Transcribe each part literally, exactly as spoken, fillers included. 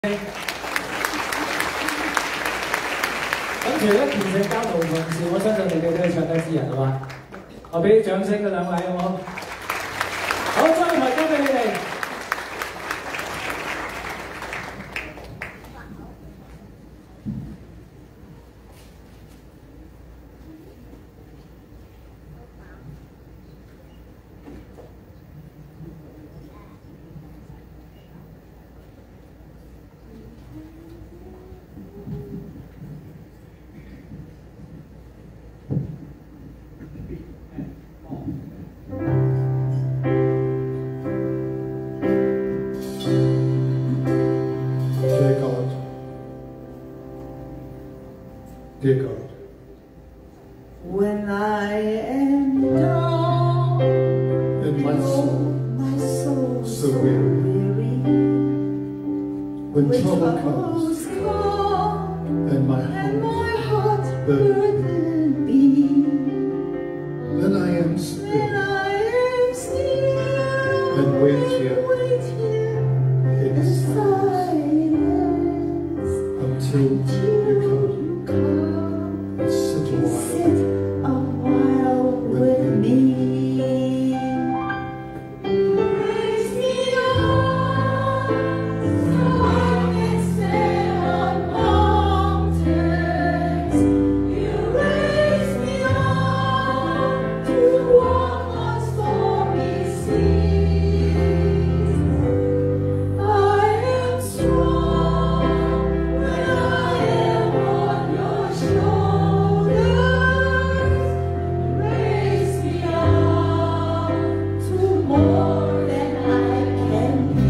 咁除咗虔誠教徒同事，我相信你哋都係唱得詩人係嘛？我俾啲掌聲嗰兩位好唔好？好，將個台交俾你哋。 Dear God, when I am down and my soul my soul so weary, when when trouble troubles comes come and my and heart my heart burdened, burdened be, then I am then still I am still and wait here wait here in in silence silence until you come you come and sit a while. sit a while with me. Raise me up so I can stand on mountains. You raise me up to walk on stormy seas. I am strong when I am on your shoulders. Raise me up to more than I can be.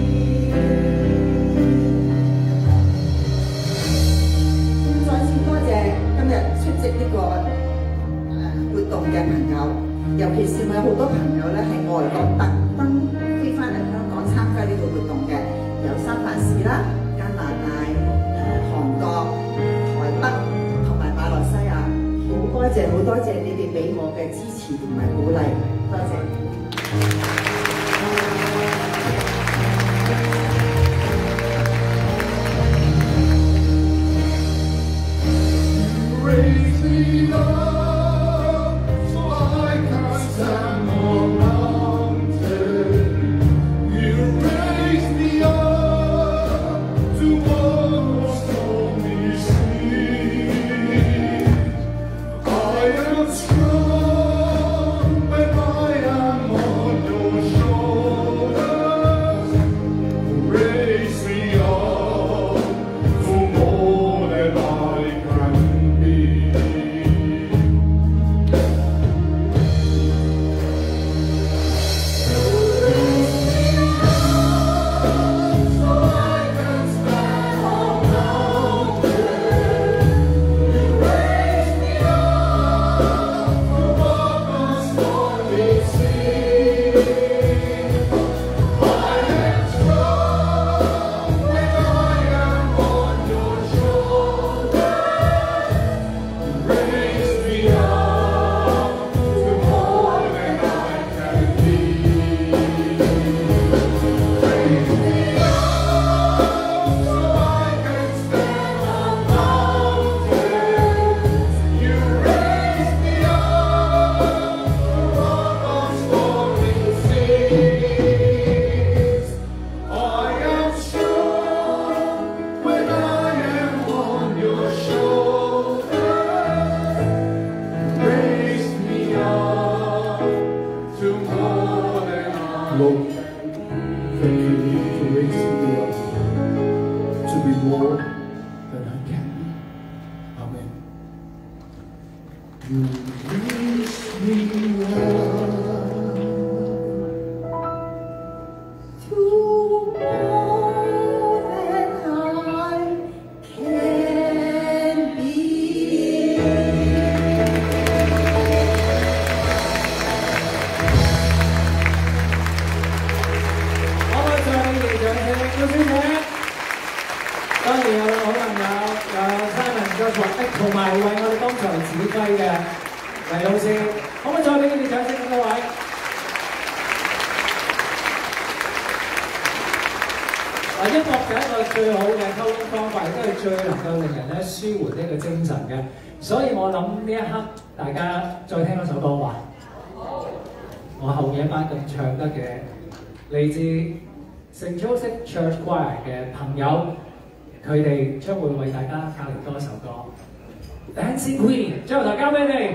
再次多謝今日出席呢個誒活動嘅朋友，尤其是我有好多朋友咧係外國特登飛翻嚟香港參加呢個活動嘅，有三藩市啦、加拿大、誒韓國、台北同埋馬來西亞，好多謝好多謝你哋俾我嘅支持同埋鼓勵，多謝。 Raise me up so I can stand on mountains. You raise me up to walk on stormy seas. I am strong when I am on your shoulders. Raise me up to more than I can be. So I can stand on mountains. You raise me up to walk on stormy seas. I am strong when I am on your shoulders. Raise me up to more than I can be. Raise me up so I can stand on mountains. You raise me up to walk on stormy seas. I am strong when I am on your shoulders. Raise me up to more than I Lord, thank you for raising me up to be more than I can be. Amen. You raise me up. To more than I can be. 可唔可以再俾你哋掌聲？高小姐，當然有好朋友有 Simon 嘅作曲，同埋為我哋當場指揮嘅黎老師，可唔可以再俾你哋掌聲各位？或者音樂就係一個最好嘅溝通方法，亦都係最能夠令人咧舒緩呢個精神嘅。所以我諗呢一刻，大家再聽嗰首歌話，我後面一班咁唱得嘅嚟自聖 Joseph Church Choir 嘅朋友，佢哋將會為大家帶嚟多首歌。Dancing Queen， 將台交俾你。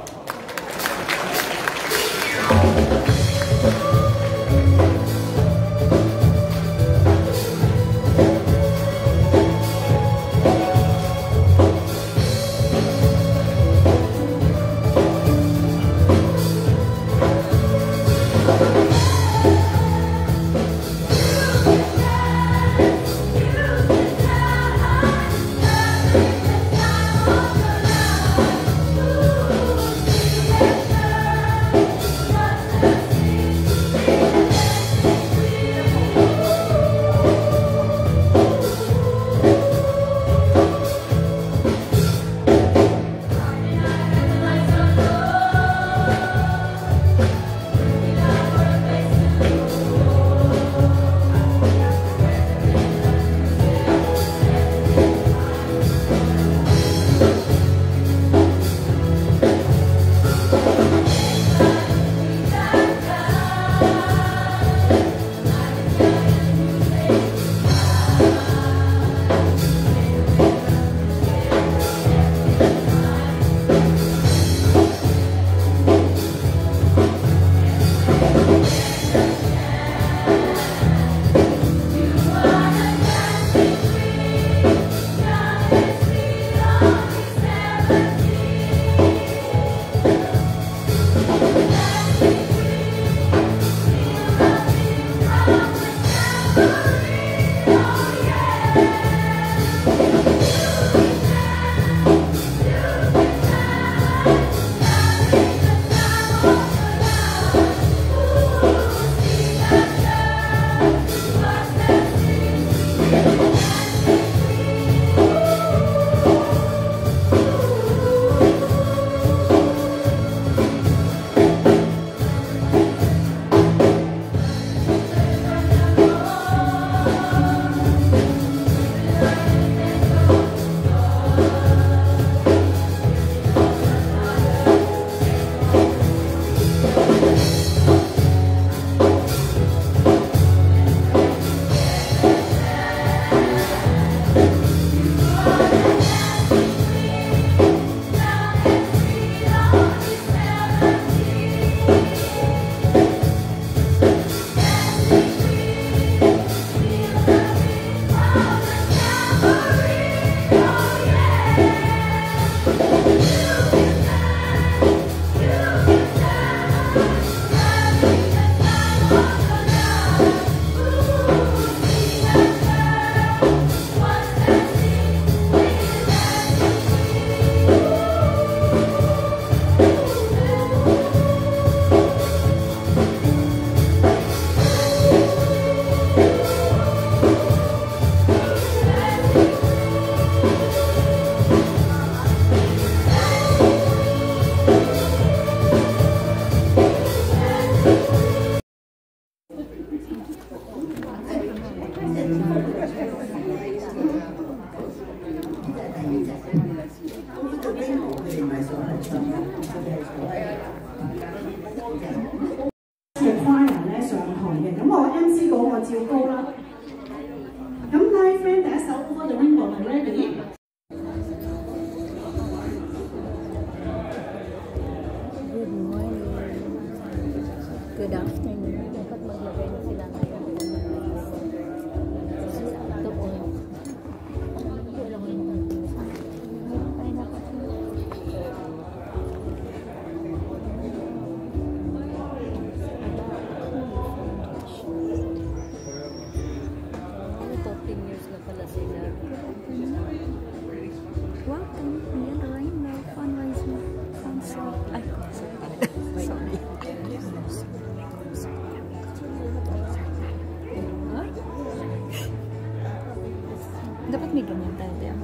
Dapat may ganyan tayo din.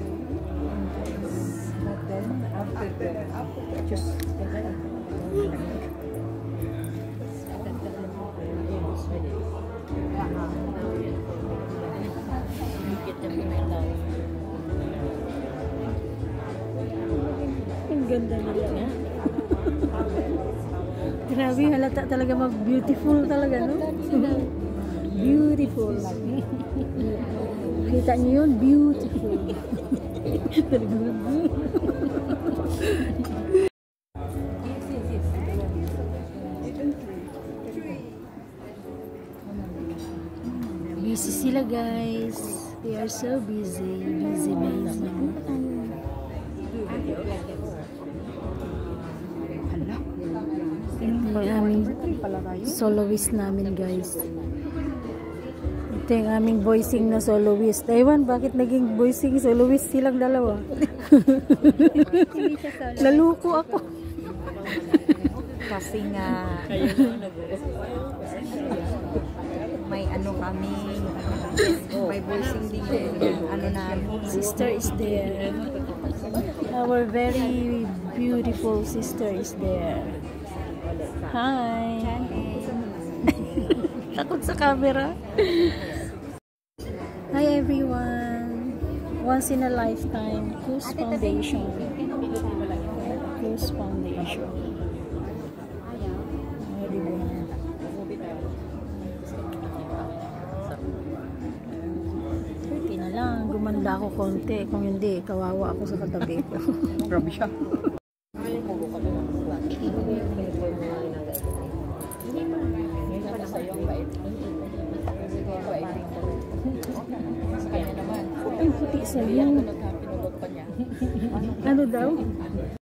Just ganda nila. Grabe, halata talaga mag-beautiful talaga, no? Beautiful. Kita niyo yun? Beautiful. Busy sila, guys. They are so busy. Busy, busy. Ito yung aming soloist namin, guys. Ito yung aming voicing na soloist. Ewan, bakit naging voicing soloist silang dalawa? Naluko ako. Kasi nga may ano kami, may voicing din yung ano na Sister is there. Our very beautiful sister is there. Hi. Takot sa camera. Hi everyone. Once in a lifetime, Cruz Foundation. Cruz Foundation. Oh, diba? Pwede na lang. Gumanda ako konti. Kung hindi, kawawa ako sa katabi ko. grabe siya. Ang puti sa'yo. Ano daw?